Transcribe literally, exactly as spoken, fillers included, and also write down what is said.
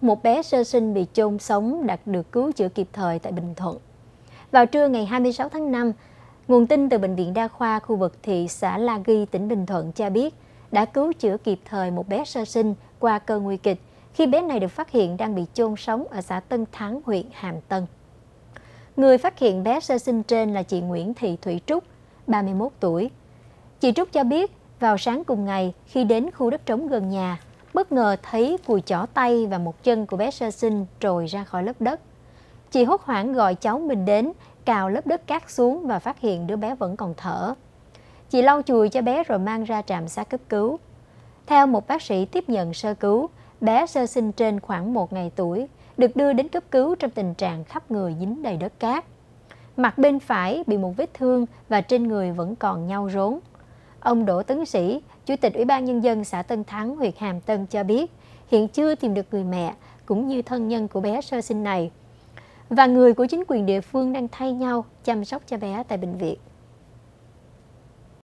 một bé sơ sinh bị chôn sống đã được cứu chữa kịp thời tại Bình Thuận. Vào trưa ngày hai mươi sáu tháng năm, nguồn tin từ Bệnh viện Đa khoa khu vực thị xã La Ghi, tỉnh Bình Thuận cho biết đã cứu chữa kịp thời một bé sơ sinh qua cơn nguy kịch khi bé này được phát hiện đang bị chôn sống ở xã Tân Thắng, huyện Hàm Tân. Người phát hiện bé sơ sinh trên là chị Nguyễn Thị Thủy Trúc, ba mươi mốt tuổi. Chị Trúc cho biết vào sáng cùng ngày khi đến khu đất trống gần nhà, bất ngờ thấy cùi chỏ tay và một chân của bé sơ sinh trồi ra khỏi lớp đất. Chị hốt hoảng gọi cháu mình đến, cào lớp đất cát xuống và phát hiện đứa bé vẫn còn thở. Chị lau chùi cho bé rồi mang ra trạm xá cấp cứu. Theo một bác sĩ tiếp nhận sơ cứu, bé sơ sinh trên khoảng một ngày tuổi, được đưa đến cấp cứu trong tình trạng khắp người dính đầy đất cát. Mặt bên phải bị một vết thương và trên người vẫn còn nhau rốn. Ông Đỗ Tấn Sĩ, Chủ tịch Ủy ban Nhân dân xã Tân Thắng, huyện Hàm Tân cho biết hiện chưa tìm được người mẹ cũng như thân nhân của bé sơ sinh này. Và người của chính quyền địa phương đang thay nhau chăm sóc cho bé tại bệnh viện.